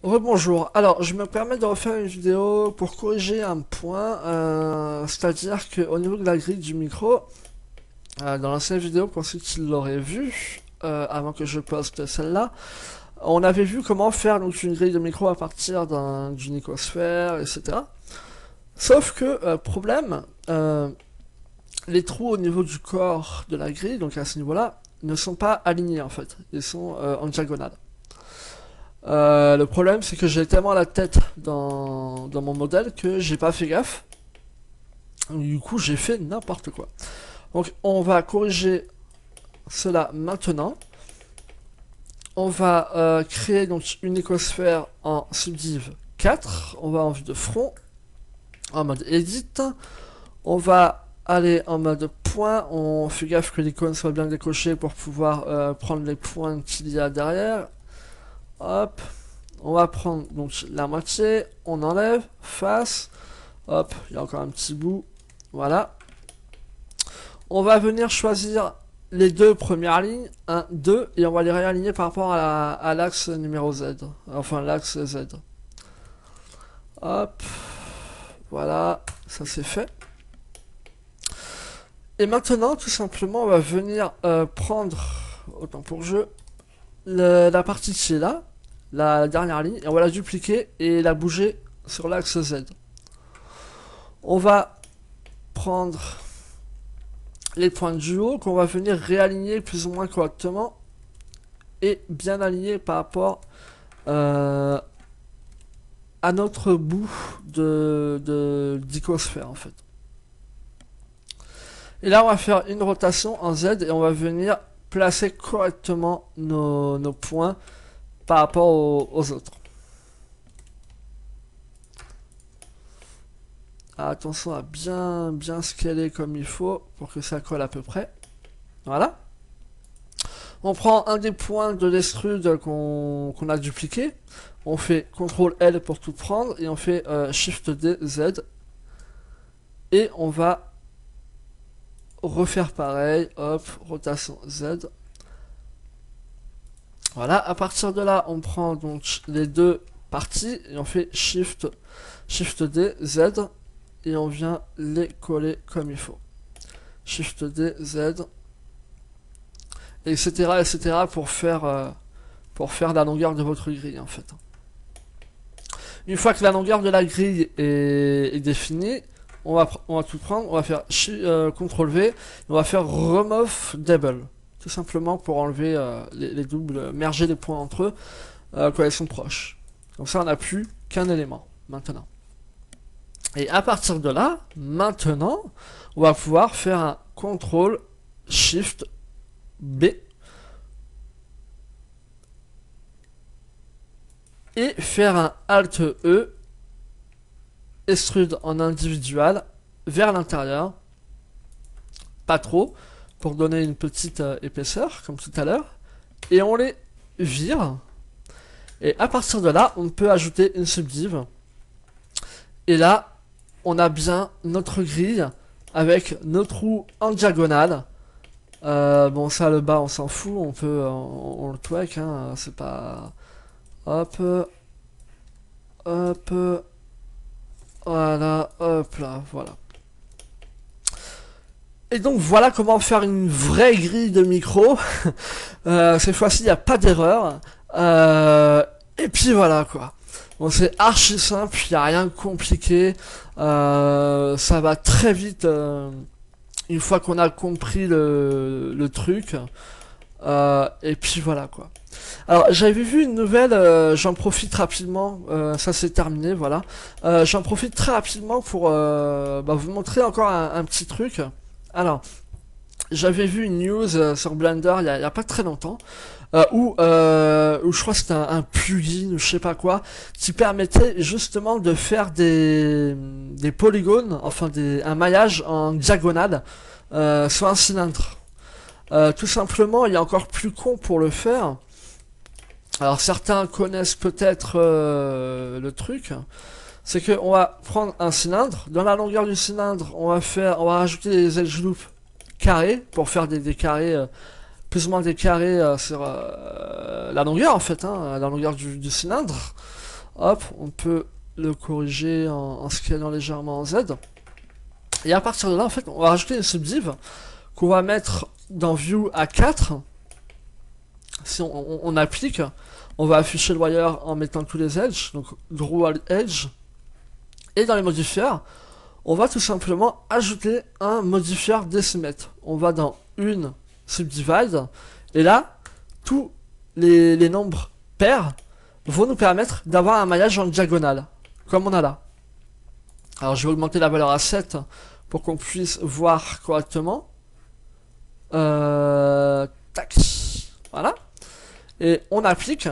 Rebonjour. Alors, je me permets de refaire une vidéo pour corriger un point, c'est-à-dire qu'au niveau de la grille du micro, dans l'ancienne vidéo, pour ceux qui l'auraient vu, avant que je poste celle-là, on avait vu comment faire donc une grille de micro à partir d'une icosphère, etc. Sauf que, problème, les trous au niveau du corps de la grille, donc à ce niveau-là, ne sont pas alignés en fait. Ils sont en diagonale. Le problème, c'est que j'ai tellement la tête dans mon modèle que j'ai pas fait gaffe. Du coup, j'ai fait n'importe quoi. Donc, on va corriger cela maintenant. On va créer donc une écosphère en subdiv 4. On va en vue de front, en mode edit. On va aller en mode point. On fait gaffe que l'icône soit bien décochée pour pouvoir prendre les points qu'il y a derrière. Hop. On va prendre donc la moitié, on enlève, face, hop, il y a encore un petit bout, voilà. On va venir choisir les deux premières lignes, 1, 2, et on va les réaligner par rapport à l'axe numéro Z, enfin l'axe Z. Hop, voilà, ça c'est fait. Et maintenant, tout simplement, on va venir prendre, autant pour jeu, la partie qui est là, la dernière ligne, et on va la dupliquer et la bouger sur l'axe Z. On va prendre les points du haut qu'on va venir réaligner plus ou moins correctement et bien aligner par rapport à notre bout d'icosphère en fait. Et là on va faire une rotation en Z et on va venir placer correctement nos points par rapport aux autres. Attention à bien scaler comme il faut pour que ça colle à peu près. Voilà. On prend un des points de l'extrude qu'on a dupliqué. On fait CTRL L pour tout prendre et on fait SHIFT D Z. Et on va refaire pareil. Hop, rotation Z. Voilà, à partir de là, on prend donc les deux parties et on fait SHIFT D Z. Et on vient les coller comme il faut. Shift D, Z, etc. pour faire la longueur de votre grille en fait. Une fois que la longueur de la grille est définie, on va tout prendre, on va faire CTRL V, on va faire Remove Double, tout simplement pour enlever les doubles, merger les points entre eux quand ils sont proches. Comme ça on n'a plus qu'un élément maintenant. Et à partir de là, maintenant, on va pouvoir faire un CTRL SHIFT B et faire un ALT E, extrude en individual vers l'intérieur, pas trop, pour donner une petite épaisseur, comme tout à l'heure, et on les vire. Et à partir de là, on peut ajouter une subdiv. Et là, on a bien notre grille avec nos trous en diagonale. Bon, ça, le bas, on s'en fout, on le tweak, hein, c'est pas... Hop, hop, voilà, hop là, voilà. Et donc voilà comment faire une vraie grille de micro. Cette fois-ci, il n'y a pas d'erreur. Et puis voilà quoi. Bon, c'est archi simple, il n'y a rien de compliqué. Ça va très vite une fois qu'on a compris le truc. Et puis voilà quoi. Alors j'avais vu une nouvelle, j'en profite rapidement, ça c'est terminé, voilà. J'en profite très rapidement pour vous montrer encore un petit truc. Alors, j'avais vu une news sur Blender il y a pas très longtemps, où je crois que c'était un plugin ou je sais pas quoi, qui permettait justement de faire des polygones, enfin un maillage en diagonale sur un cylindre. Tout simplement, il y a encore plus con pour le faire. Alors certains connaissent peut-être le truc. C'est que on va prendre un cylindre. Dans la longueur du cylindre, on va rajouter des edge loops carrés pour faire des carrés, plus ou moins des carrés sur la longueur en fait, hein, la longueur du cylindre. Hop, on peut le corriger en scallant légèrement en Z. Et à partir de là, en fait, on va rajouter une subdiv qu'on va mettre dans View à 4. Si on applique, on va afficher le wire en mettant tous les edges, donc Draw All Edge. Et dans les modifiers, on va tout simplement ajouter un modifier décimètre. On va dans une subdivide, et là, tous les nombres pairs vont nous permettre d'avoir un maillage en diagonale, comme on a là. Alors je vais augmenter la valeur à 7 pour qu'on puisse voir correctement. Tac. Voilà. Et on applique.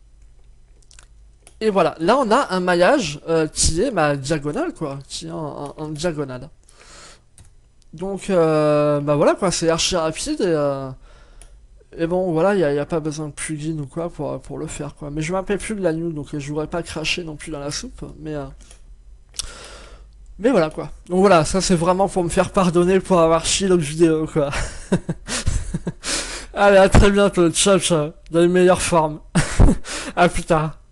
Et voilà. Là on a un maillage qui est diagonale, quoi. Qui est en diagonale. Donc bah voilà quoi, c'est archi rapide et bon voilà, il n'y a pas besoin de plugin ou quoi pour le faire quoi. Mais je m'appelle plus de la news, donc je voudrais pas cracher non plus dans la soupe, mais voilà quoi. Donc voilà, ça c'est vraiment pour me faire pardonner pour avoir chié l'autre vidéo quoi. Allez, à très bientôt, ciao ciao, dans les meilleures formes. À plus tard.